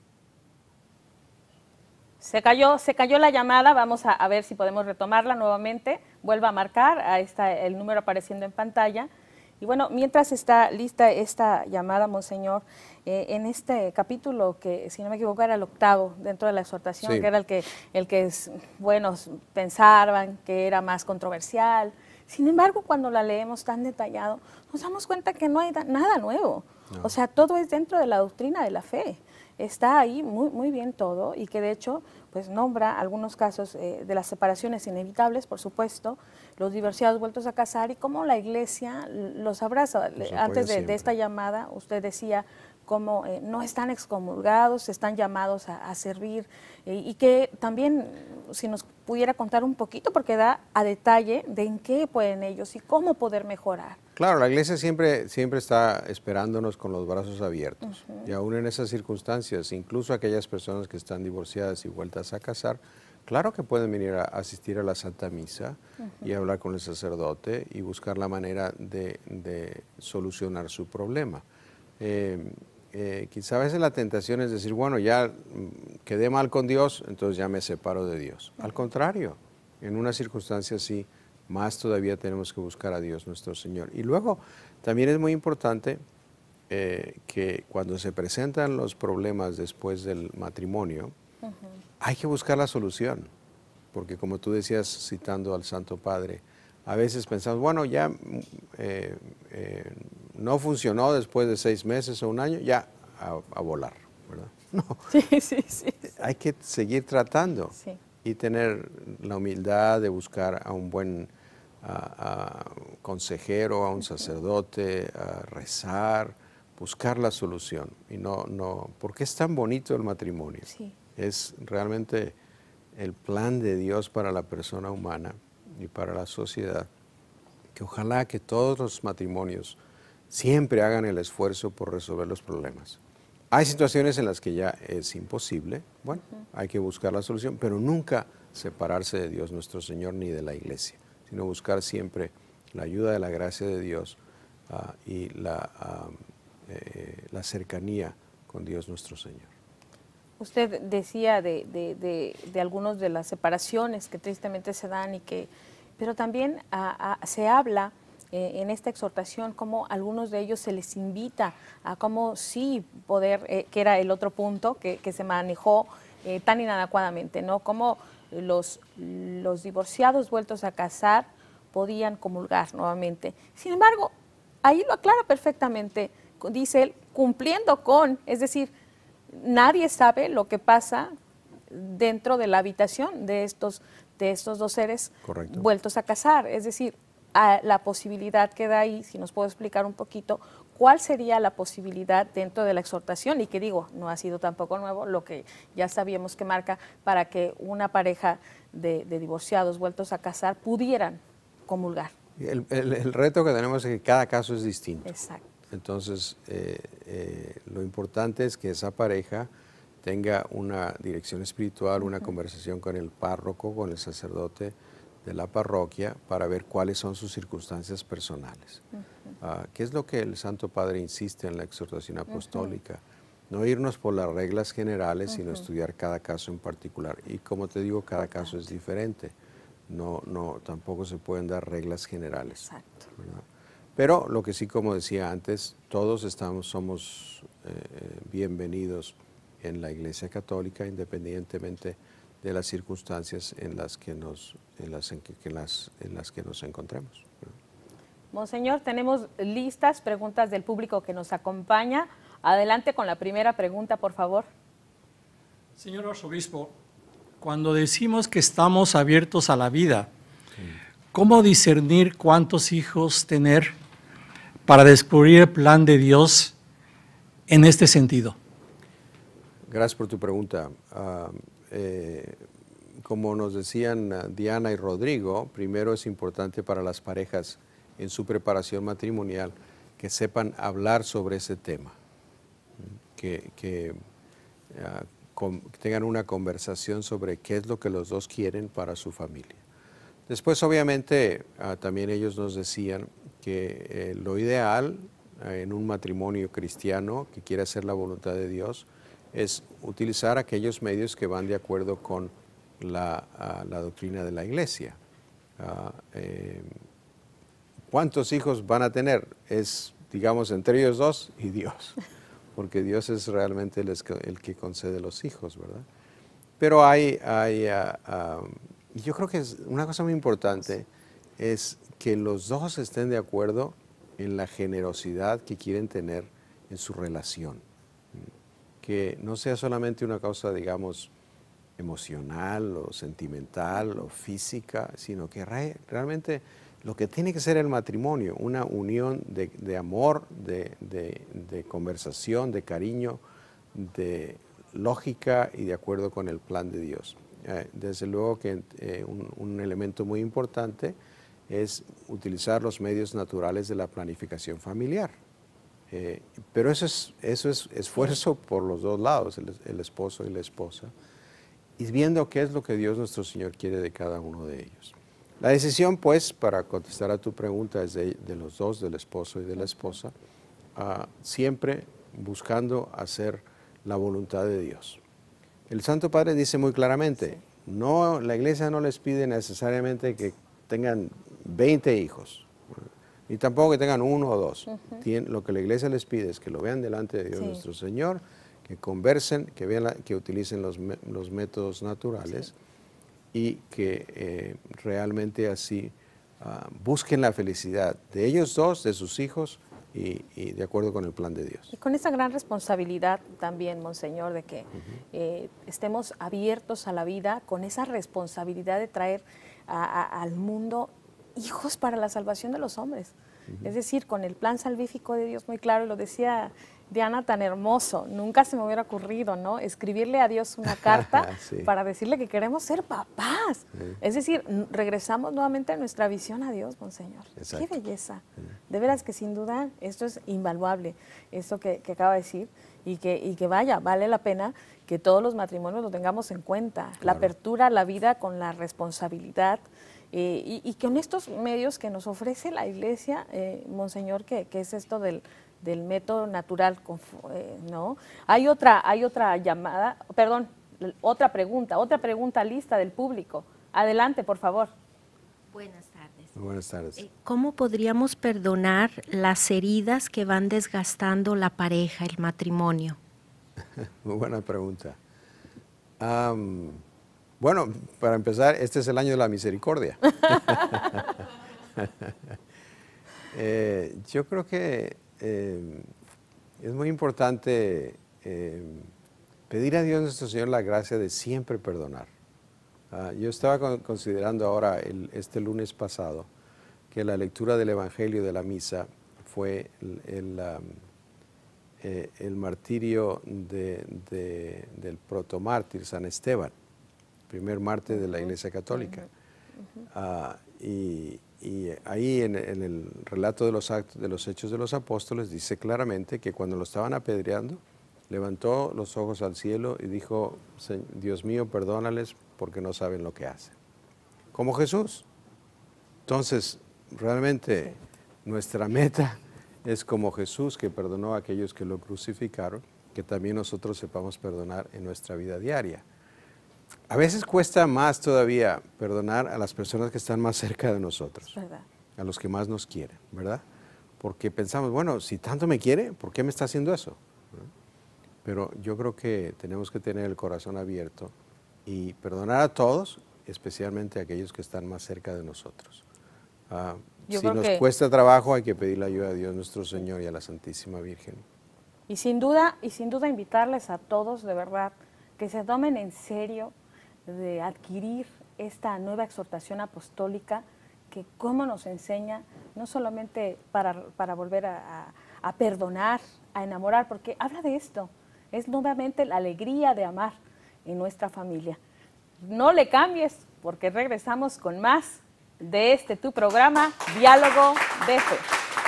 Se cayó la llamada, vamos a ver si podemos retomarla nuevamente. Vuelva a marcar, ahí está el número apareciendo en pantalla. Y bueno, mientras está lista esta llamada, monseñor, en este capítulo que, si no me equivoco, era el 8º dentro de la exhortación, sí, que era el que bueno, pensaban que era más controversial. Sin embargo, cuando la leemos tan detallado, nos damos cuenta que no hay nada nuevo. No. O sea, todo es dentro de la doctrina de la fe. Está ahí muy bien todo y que de hecho pues nombra algunos casos de las separaciones inevitables, por supuesto, los divorciados vueltos a casar y cómo la Iglesia los abraza. Antes de esta llamada usted decía cómo no están excomulgados, están llamados a servir y que también si nos pudiera contar un poquito porque da a detalle de en qué pueden ellos y cómo poder mejorar.
Claro, la Iglesia siempre está esperándonos con los brazos abiertos. Y aún en esas circunstancias, incluso aquellas personas que están divorciadas y vueltas a casar, claro que pueden venir a asistir a la Santa Misa y hablar con el sacerdote y buscar la manera de solucionar su problema. Quizá a veces la tentación es decir, bueno, ya quedé mal con Dios, entonces ya me separo de Dios. Al contrario, en una circunstancia así, más todavía tenemos que buscar a Dios nuestro Señor. Y luego también es muy importante que cuando se presentan los problemas después del matrimonio, hay que buscar la solución. Porque como tú decías, citando al Santo Padre, a veces pensamos, bueno, ya no funcionó después de 6 meses o un año, ya a volar, ¿verdad? No.
Sí.
Hay que seguir tratando.
Sí.
Y tener la humildad de buscar a un buen consejero, a un sacerdote, a rezar, buscar la solución. Y no, porque es tan bonito el matrimonio.
Sí.
Es realmente el plan de Dios para la persona humana y para la sociedad, que ojalá que todos los matrimonios siempre hagan el esfuerzo por resolver los problemas. Hay situaciones en las que ya es imposible, bueno, hay que buscar la solución, pero nunca separarse de Dios nuestro Señor ni de la Iglesia, sino buscar siempre la ayuda de la gracia de Dios y la cercanía con Dios nuestro Señor.
Usted decía de algunas de las separaciones que tristemente se dan pero también se habla en esta exhortación como a algunos de ellos se les invita a cómo sí poder, que era el otro punto que se manejó tan inadecuadamente, ¿no? Cómo los divorciados vueltos a casar podían comulgar nuevamente. Sin embargo, ahí lo aclara perfectamente, dice él, cumpliendo con, es decir, nadie sabe lo que pasa dentro de la habitación de estos dos seres
Correcto.
Vueltos a casar, es decir, la posibilidad que da ahí, si nos puedo explicar un poquito, ¿cuál sería la posibilidad dentro de la exhortación? Y que digo, no ha sido tampoco nuevo, lo que ya sabíamos que marca para que una pareja de divorciados vueltos a casar pudieran comulgar.
El reto que tenemos es que cada caso es distinto.
Exacto.
Entonces, lo importante es que esa pareja tenga una dirección espiritual, una conversación con el párroco, con el sacerdote de la parroquia, para ver cuáles son sus circunstancias personales. ¿Qué es lo que el Santo Padre insiste en la exhortación apostólica? No irnos por las reglas generales, sino estudiar cada caso en particular. Y como te digo, cada caso es diferente. Tampoco se pueden dar reglas generales.
Exacto.
¿Verdad? Pero lo que sí, como decía antes, todos somos bienvenidos en la Iglesia Católica, independientemente de las circunstancias en las que nos encontremos.
Monseñor, tenemos listas preguntas del público que nos acompaña. Adelante con la primera pregunta, por favor.
Señor Arzobispo, cuando decimos que estamos abiertos a la vida, ¿cómo discernir cuántos hijos tener para descubrir el plan de Dios en este sentido?
Gracias por tu pregunta. Como nos decían Diana y Rodrigo, primero es importante para las parejas en su preparación matrimonial que sepan hablar sobre ese tema, que tengan una conversación sobre qué es lo que los dos quieren para su familia. Después, obviamente, también ellos nos decían que lo ideal en un matrimonio cristiano que quiere hacer la voluntad de Dios es utilizar aquellos medios que van de acuerdo con la doctrina de la Iglesia. ¿Cuántos hijos van a tener? Es, digamos, entre ellos dos y Dios, porque Dios es realmente el que concede los hijos, ¿verdad? Pero yo creo que es una cosa muy importante es que los dos estén de acuerdo en la generosidad que quieren tener en su relación. Que no sea solamente una causa, digamos, emocional o sentimental o física, sino que realmente lo que tiene que ser el matrimonio, una unión de amor, de conversación, de cariño, de lógica y de acuerdo con el plan de Dios. Desde luego que un elemento muy importante es utilizar los medios naturales de la planificación familiar. Pero eso es esfuerzo por los dos lados, el esposo y la esposa, y viendo qué es lo que Dios nuestro Señor quiere de cada uno de ellos. La decisión, pues, para contestar a tu pregunta, es de los dos, del esposo y de la esposa, siempre buscando hacer la voluntad de Dios. El Santo Padre dice muy claramente, la Iglesia no les pide necesariamente que tengan 20 hijos, ni tampoco que tengan 1 o 2. Lo que la Iglesia les pide es que lo vean delante de Dios nuestro Señor, que conversen, que utilicen los métodos naturales y que realmente así busquen la felicidad de ellos dos, de sus hijos y de acuerdo con el plan de Dios.
Y con esa gran responsabilidad también, Monseñor, de que estemos abiertos a la vida, con esa responsabilidad de traer al mundo hijos para la salvación de los hombres. Es decir, con el plan salvífico de Dios muy claro, y lo decía Diana tan hermoso, nunca se me hubiera ocurrido, ¿no? Escribirle a Dios una carta para decirle que queremos ser papás. Es decir, regresamos nuevamente a nuestra visión a Dios, Monseñor. Qué belleza. De veras que sin duda esto es invaluable, esto que acaba de decir, y que vaya, vale la pena que todos los matrimonios lo tengamos en cuenta. La apertura a la vida con la responsabilidad, y con estos medios que nos ofrece la Iglesia, Monseñor, que es esto del método natural, ¿no? Hay otra llamada, perdón, otra pregunta lista del público. Adelante, por favor.
Buenas tardes.
Buenas tardes.
¿Cómo podríamos perdonar las heridas que van desgastando la pareja, el matrimonio?
Muy buena pregunta. Bueno, para empezar, este es el año de la misericordia. Yo creo que es muy importante pedir a Dios nuestro Señor la gracia de siempre perdonar. Yo estaba considerando ahora, este lunes pasado, que la lectura del Evangelio de la Misa fue el martirio del protomártir San Esteban, primer mártir de la Iglesia Católica. Y ahí en el relato de los Hechos de los Apóstoles dice claramente que cuando lo estaban apedreando, levantó los ojos al cielo y dijo, Dios mío, perdónales porque no saben lo que hacen. Como Jesús. Entonces, realmente nuestra meta es como Jesús, que perdonó a aquellos que lo crucificaron, que también nosotros sepamos perdonar en nuestra vida diaria. A veces cuesta más todavía perdonar a las personas que están más cerca de nosotros,
¿verdad?
A los que más nos quieren, ¿verdad? Porque pensamos, bueno, si tanto me quiere, ¿por qué me está haciendo eso? Pero yo creo que tenemos que tener el corazón abierto y perdonar a todos, especialmente a aquellos que están más cerca de nosotros. Si nos cuesta trabajo, hay que pedir la ayuda a Dios nuestro Señor y a la Santísima Virgen.
Y sin duda invitarles a todos, de verdad, que se tomen en serio de adquirir esta nueva exhortación apostólica, que cómo nos enseña, no solamente para volver a perdonar, a enamorar, porque habla de esto, es nuevamente la alegría de amar en nuestra familia. No le cambies, porque regresamos con más de tu programa, Diálogo de Fe.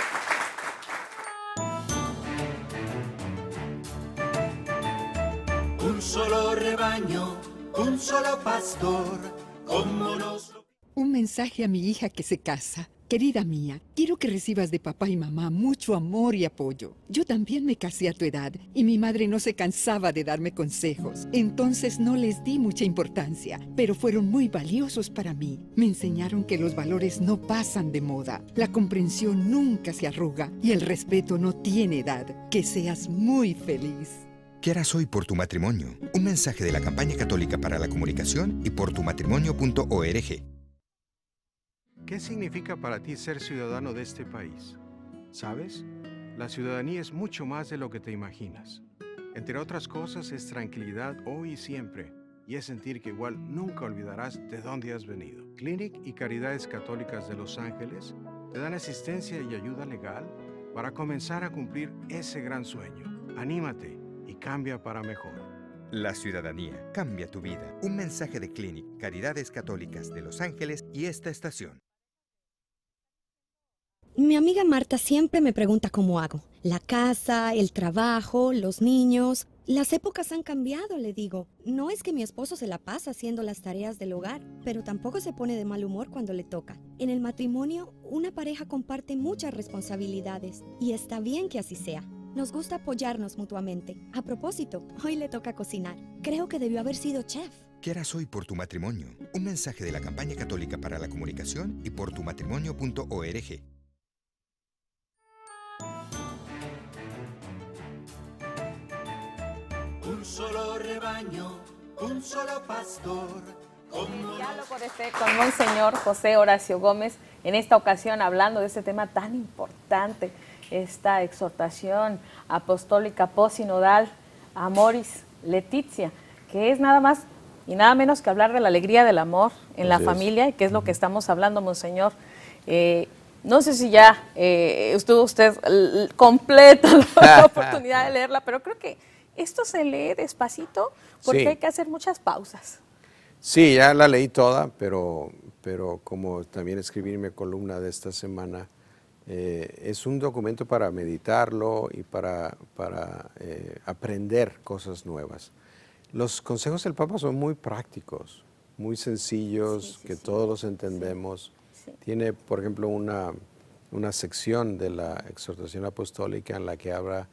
Un solo rebaño, un solo pastor, como nos...
Un mensaje a mi hija que se casa. Querida mía, quiero que recibas de papá y mamá mucho amor y apoyo. Yo también me casé a tu edad y mi madre no se cansaba de darme consejos. Entonces no les di mucha importancia, pero fueron muy valiosos para mí. Me enseñaron que los valores no pasan de moda, la comprensión nunca se arruga y el respeto no tiene edad. Que seas muy feliz.
¿Qué harás hoy por tu matrimonio? Un mensaje de la Campaña Católica para la Comunicación y portumatrimonio.org.
¿Qué significa para ti ser ciudadano de este país? ¿Sabes? La ciudadanía es mucho más de lo que te imaginas. Entre otras cosas, es tranquilidad hoy y siempre, y es sentir que igual nunca olvidarás de dónde has venido. Clinic y Caridades Católicas de Los Ángeles te dan asistencia y ayuda legal para comenzar a cumplir ese gran sueño. Anímate y cambia para mejor.
La ciudadanía cambia tu vida. Un mensaje de Clinic, Caridades Católicas de Los Ángeles y esta estación.
Mi amiga Marta siempre me pregunta cómo hago. La casa, el trabajo, los niños. Las épocas han cambiado, le digo. No es que mi esposo se la pasa haciendo las tareas del hogar, pero tampoco se pone de mal humor cuando le toca. En el matrimonio, una pareja comparte muchas responsabilidades y está bien que así sea. Nos gusta apoyarnos mutuamente. A propósito, hoy le toca cocinar. Creo que debió haber sido chef.
¿Qué harás hoy por tu matrimonio? Un mensaje de la Campaña Católica para la Comunicación y portumatrimonio.org.
Un solo rebaño, un solo pastor.
Diálogo de Fe con Monseñor José Horacio Gómez, en esta ocasión hablando de este tema tan importante, esta exhortación apostólica posinodal Amoris Laetitia, que es nada más y nada menos que hablar de la alegría del amor en la familia, y que es lo que estamos hablando, Monseñor. No sé si ya estuvo usted completa la oportunidad de leerla, pero creo que esto se lee despacito porque hay que hacer muchas pausas.
Sí, ya la leí toda, pero como también escribí en mi columna de esta semana, es un documento para meditarlo y para aprender cosas nuevas. Los consejos del Papa son muy prácticos, muy sencillos, que todos los entendemos. Sí. Tiene, por ejemplo, una sección de la exhortación apostólica en la que habla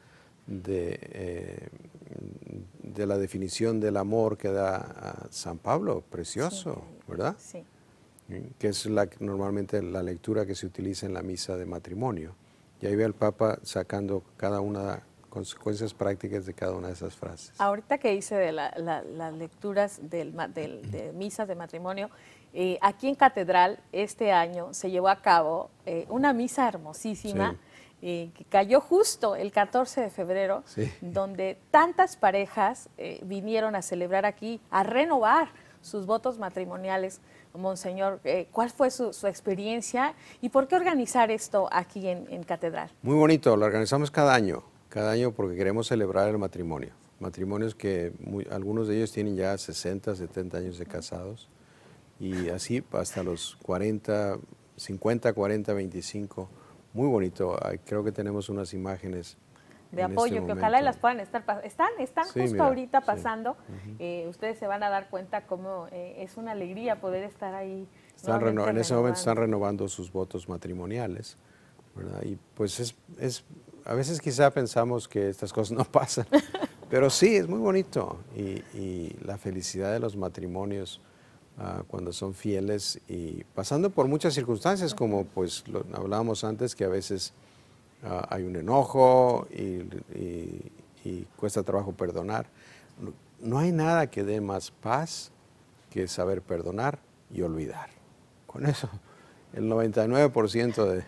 de la definición del amor que da a San Pablo, precioso, ¿verdad? Sí. Que es normalmente la lectura que se utiliza en la misa de matrimonio. Y ahí ve al Papa sacando cada una consecuencias prácticas de cada una de esas frases.
Ahorita que hice de las lecturas de misas de matrimonio, aquí en Catedral este año se llevó a cabo una misa hermosísima, que cayó justo el 14 de febrero, donde tantas parejas vinieron a celebrar aquí, a renovar sus votos matrimoniales. Monseñor, ¿cuál fue su experiencia y por qué organizar esto aquí en Catedral?
Muy bonito, lo organizamos cada año porque queremos celebrar el matrimonio. Matrimonios que algunos de ellos tienen ya 60, 70 años de casados, y así hasta los 40, 50, 40, 25. Muy bonito. Creo que tenemos unas imágenes
de apoyo que ojalá las puedan estar están
sí,
justo
mira,
ahorita pasando. Ustedes se van a dar cuenta cómo es una alegría poder estar ahí.
En ese momento están renovando sus votos matrimoniales, ¿verdad? Y pues a veces quizá pensamos que estas cosas no pasan, Pero sí, es muy bonito y la felicidad de los matrimonios cuando son fieles y pasando por muchas circunstancias, como pues hablábamos antes, que a veces hay un enojo y cuesta trabajo perdonar. No hay nada que dé más paz que saber perdonar y olvidar. Con eso, el 99%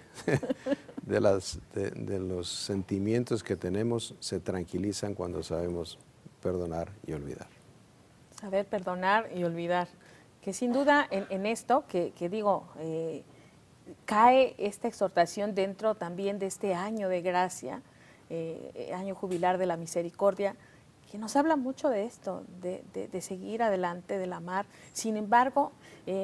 de los sentimientos que tenemos se tranquilizan cuando sabemos perdonar y olvidar.
Saber perdonar y olvidar. Que sin duda en esto, que digo, cae esta exhortación dentro también de este año de gracia, año jubilar de la misericordia, que nos habla mucho de esto, de seguir adelante, del amar. Sin embargo,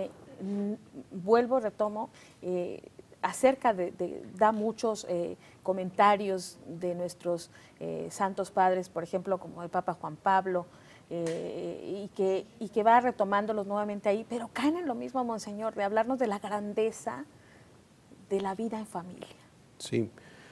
retomo, acerca da muchos comentarios de nuestros santos padres, por ejemplo, como el Papa Juan Pablo, y que va retomándolos nuevamente ahí, pero caen en lo mismo, Monseñor, de hablarnos de la grandeza de la vida en familia.
Sí,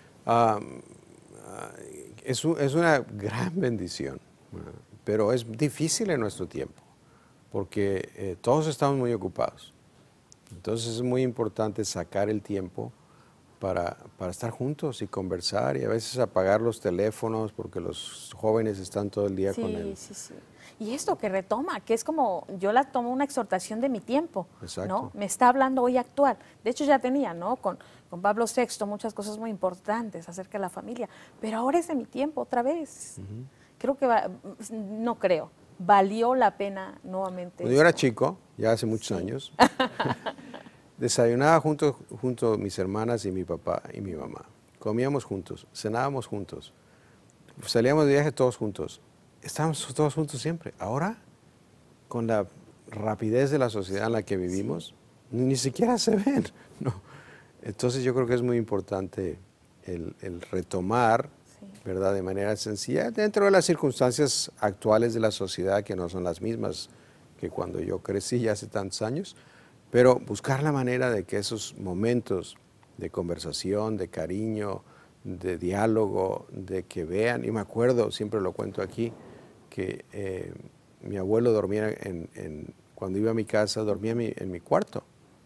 es una gran bendición, pero es difícil en nuestro tiempo, porque todos estamos muy ocupados. Entonces es muy importante sacar el tiempo para estar juntos y conversar, y a veces apagar los teléfonos porque los jóvenes están todo el día con él.
Sí. Y esto que retoma, que es como, yo la tomo una exhortación de mi tiempo, ¿no? Me está hablando hoy actual. De hecho ya tenía, ¿no? Con Pablo VI muchas cosas muy importantes acerca de la familia, pero ahora es de mi tiempo otra vez. Creo que valió la pena nuevamente.
Cuando yo era chico, ya hace muchos años, desayunaba junto mis hermanas y mi papá y mi mamá. Comíamos juntos, cenábamos juntos, salíamos de viaje todos juntos. Estábamos todos juntos siempre. Ahora, con la rapidez de la sociedad en la que vivimos, ni siquiera se ven, ¿no? Entonces yo creo que es muy importante el retomar, ¿verdad?, de manera sencilla, dentro de las circunstancias actuales de la sociedad, que no son las mismas que cuando yo crecí ya hace tantos años, pero buscar la manera de que esos momentos de conversación, de cariño, de diálogo, de que vean, y me acuerdo, siempre lo cuento aquí, que mi abuelo dormía cuando iba a mi casa, dormía en mi cuarto,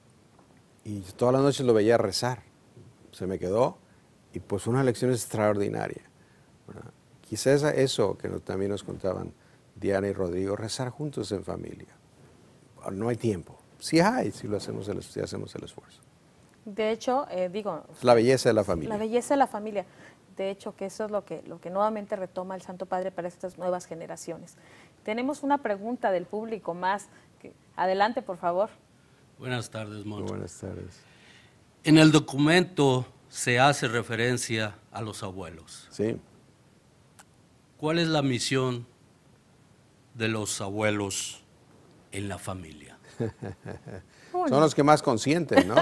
y todas las noches lo veía rezar. Se me quedó, y pues una lección extraordinaria, ¿verdad? Quizás eso que también nos contaban Diana y Rodrigo, rezar juntos en familia. No hay tiempo. Sí hay, si hacemos el esfuerzo.
De hecho,
la belleza de la familia.
La belleza de la familia. De hecho, que eso es lo que nuevamente retoma el Santo Padre para estas nuevas generaciones. Tenemos una pregunta del público más. Adelante, por favor.
Buenas tardes, Moncho.
Buenas tardes.
En el documento se hace referencia a los abuelos.
Sí.
¿Cuál es la misión de los abuelos en la familia?
Son los que más consienten, ¿no?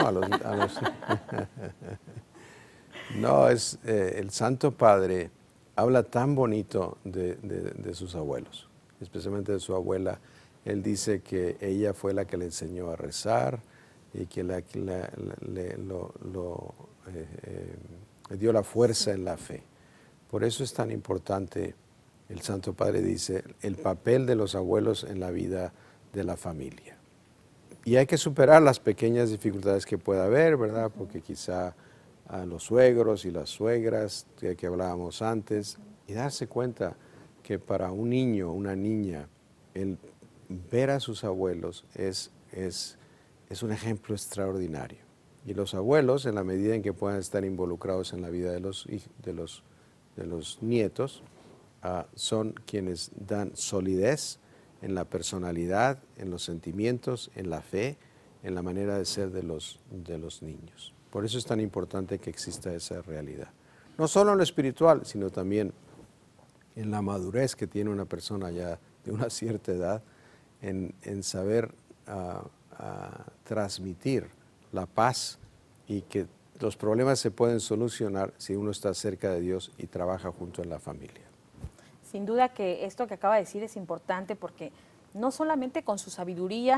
No, el Santo Padre habla tan bonito de sus abuelos, especialmente de su abuela. Él dice que ella fue la que le enseñó a rezar y que le dio la fuerza en la fe. Por eso es tan importante, el Santo Padre dice, el papel de los abuelos en la vida de la familia. Y hay que superar las pequeñas dificultades que pueda haber, ¿verdad? Porque quizá a los suegros y las suegras que hablábamos antes, y darse cuenta que para un niño, una niña, el ver a sus abuelos es un ejemplo extraordinario. Y los abuelos, en la medida en que puedan estar involucrados en la vida de los nietos, son quienes dan solidez en la personalidad, en los sentimientos, en la fe, en la manera de ser de los niños. Por eso es tan importante que exista esa realidad. No solo en lo espiritual, sino también en la madurez que tiene una persona ya de una cierta edad, en saber transmitir la paz y que los problemas se pueden solucionar si uno está cerca de Dios y trabaja junto en la familia.
Sin duda que esto que acaba de decir es importante porque no solamente con su sabiduría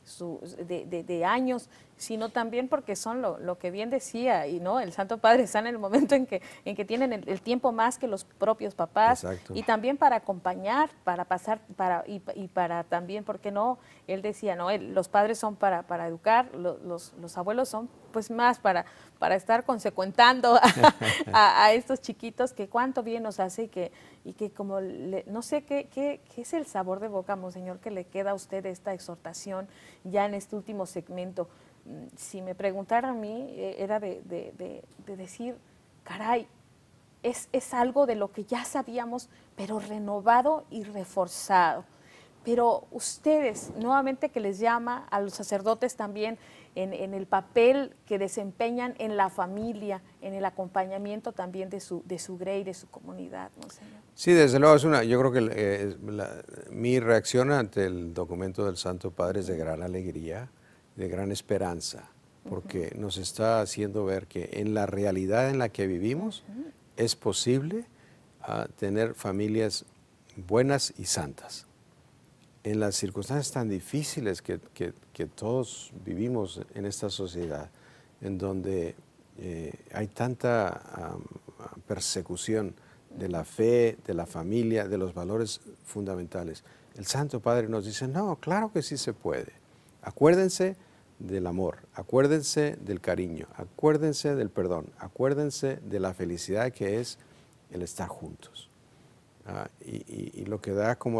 de años, sino también porque son lo que bien decía, y no, el Santo Padre está en el momento en que tienen el tiempo más que los propios papás. Exacto. Y también para acompañar, para pasar, y para también, ¿por qué no? Él decía, no, los padres son para educar, los abuelos son pues más para estar consecuentando a estos chiquitos, que cuánto bien nos hace y que como, no sé qué es el sabor de boca, Monseñor, que le queda a usted esta exhortación ya en este último segmento. Si me preguntara a mí, era de decir, caray, es algo de lo que ya sabíamos, pero renovado y reforzado. Pero ustedes, nuevamente que les llama a los sacerdotes también en el papel que desempeñan en la familia, en el acompañamiento también de su grey, de su comunidad, Monseñor.
Sí, desde luego yo creo que mi reacción ante el documento del Santo Padre es de gran alegría, de gran esperanza, porque nos está haciendo ver que en la realidad en la que vivimos es posible tener familias buenas y santas. En las circunstancias tan difíciles que todos vivimos en esta sociedad, en donde hay tanta persecución de la fe, de la familia, de los valores fundamentales, el Santo Padre nos dice, no, claro que sí se puede. Acuérdense del amor, acuérdense del cariño, acuérdense del perdón, acuérdense de la felicidad que es el estar juntos. Y lo que da como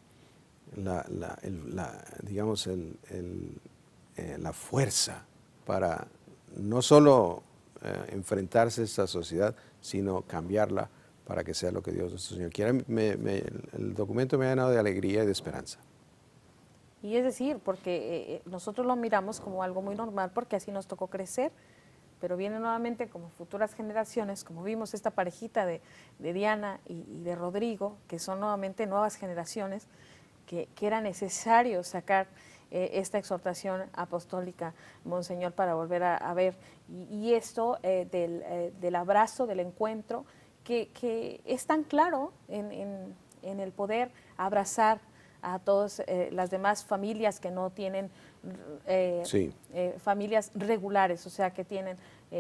digamos, la fuerza para no solo enfrentarse a esta sociedad, sino cambiarla para que sea lo que Dios nuestro Señor quiera. El documento me ha llenado de alegría y de esperanza.
Y es decir, porque nosotros lo miramos como algo muy normal, porque así nos tocó crecer, pero viene nuevamente como futuras generaciones, como vimos esta parejita de Diana y de Rodrigo, que son nuevamente nuevas generaciones, que era necesario sacar esta exhortación apostólica, Monseñor, para volver a ver. Y esto del abrazo, del encuentro, que es tan claro en el poder abrazar a todas las demás familias que no tienen familias regulares, o sea, que tienen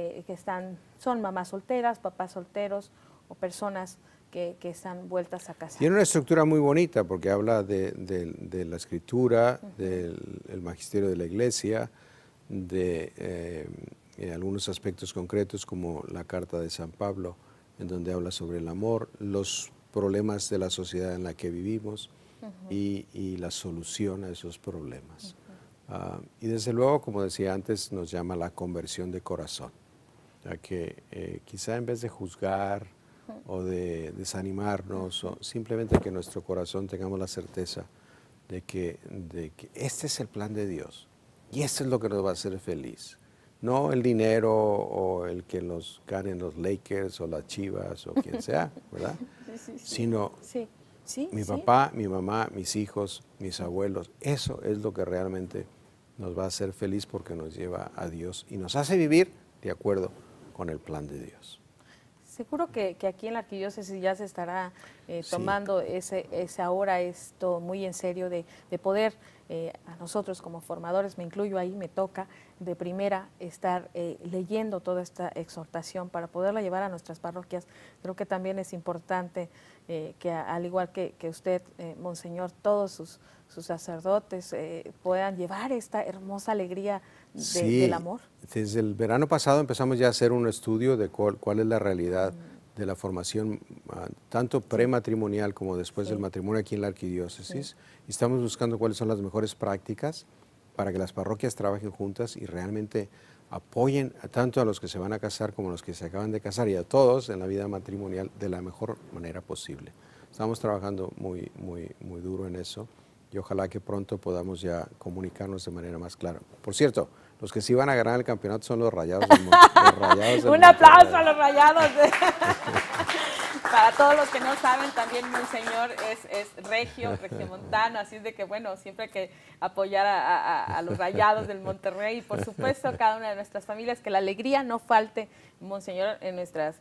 son mamás solteras, papás solteros o personas que están vueltas a casa.
Tiene una estructura muy bonita porque habla de la escritura, del magisterio de la iglesia, de algunos aspectos concretos como la carta de San Pablo, en donde habla sobre el amor, los problemas de la sociedad en la que vivimos y la solución a esos problemas. Y desde luego, como decía antes, nos llama la conversión de corazón, ya que quizá en vez de juzgar o de desanimarnos, o simplemente que nuestro corazón tengamos la certeza de que este es el plan de Dios y esto es lo que nos va a hacer feliz. No el dinero o el que los ganen los Lakers o las Chivas o quien sea, ¿verdad? Sino mi papá, mi mamá, mis hijos, mis abuelos. Eso es lo que realmente nos va a hacer feliz porque nos lleva a Dios y nos hace vivir de acuerdo con el plan de Dios.
Seguro que aquí en la arquidiócesis ya se estará tomando ahora esto muy en serio de poder, a nosotros como formadores, me incluyo ahí, me toca de primera estar leyendo toda esta exhortación para poderla llevar a nuestras parroquias. Creo que también es importante que al igual que usted, Monseñor, todos sus sacerdotes puedan llevar esta hermosa alegría del amor.
Desde el verano pasado empezamos ya a hacer un estudio de cuál es la realidad de la formación, tanto prematrimonial como después del matrimonio aquí en la arquidiócesis. Y estamos buscando cuáles son las mejores prácticas para que las parroquias trabajen juntas y realmente apoyen tanto a los que se van a casar como a los que se acaban de casar y a todos en la vida matrimonial de la mejor manera posible. Estamos trabajando muy duro en eso. Y ojalá que pronto podamos ya comunicarnos de manera más clara. Por cierto, los que sí van a ganar el campeonato son los Rayados del Monterrey.
Un aplauso a los Rayados. Para todos los que no saben, también Monseñor es regiomontano, así es de que, bueno, siempre hay que apoyar a los Rayados del Monterrey y, por supuesto, cada una de nuestras familias, que la alegría no falte, Monseñor, en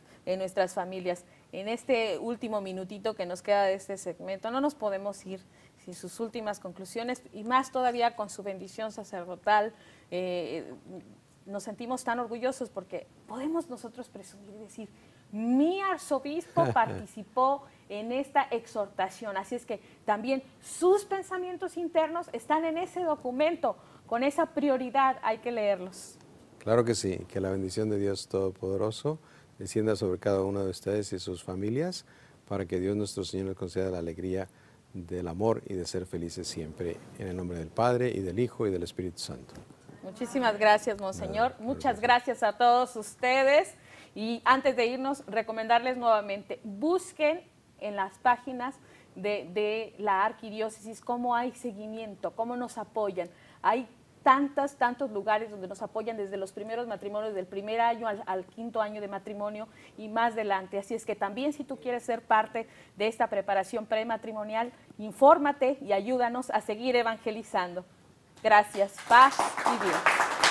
nuestras familias. En este último minutito que nos queda de este segmento, no nos podemos ir si sus últimas conclusiones, y más todavía con su bendición sacerdotal. Nos sentimos tan orgullosos porque podemos nosotros presumir y decir, mi arzobispo participó en esta exhortación. Así es que también sus pensamientos internos están en ese documento. Con esa prioridad hay que leerlos.
Claro que sí, que la bendición de Dios Todopoderoso descienda sobre cada uno de ustedes y sus familias, para que Dios nuestro Señor les conceda la alegría del amor y de ser felices siempre. En el nombre del Padre, y del Hijo, y del Espíritu Santo.
Muchísimas gracias, Monseñor. Muchas gracias a todos ustedes. Y antes de irnos, recomendarles nuevamente, busquen en las páginas de la Arquidiócesis cómo hay seguimiento, cómo nos apoyan. Hay tantos lugares donde nos apoyan desde los primeros matrimonios, del primer año al quinto año de matrimonio y más adelante. Así es que también, si tú quieres ser parte de esta preparación prematrimonial, infórmate y ayúdanos a seguir evangelizando. Gracias, paz y bien.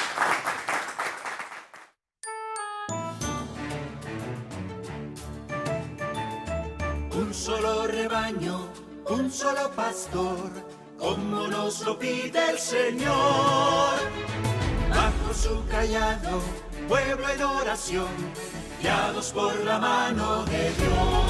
Un solo rebaño, un solo pastor, como nos lo pide el Señor. Bajo su callado, pueblo en oración, guiados por la mano de Dios.